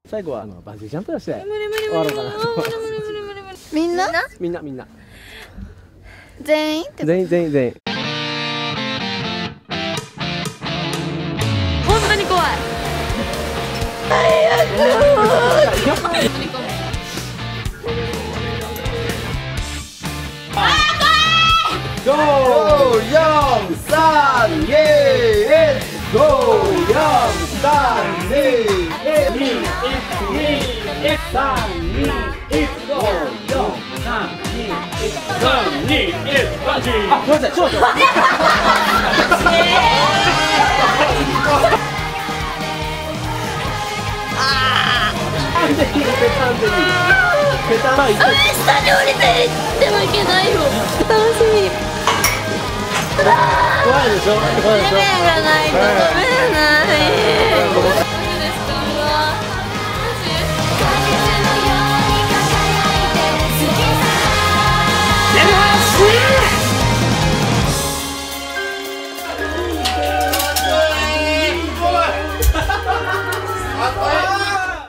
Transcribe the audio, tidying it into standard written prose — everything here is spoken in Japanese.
最後はバンジージャンプをして無理無理終わろうかなと思います。 みんなみんな全員って全員本当に怖い。 5、4、3、2、1、5、4、3、2、1、2、1、3、2、1、5、4、3、2、1、3、2、1、バンジー。あ、ごめんなさい、ちょっと待って。完全にペタン。 下に降りていってもいけないよ。楽しみ。 怖いでしょ。 夢がないとダメなの。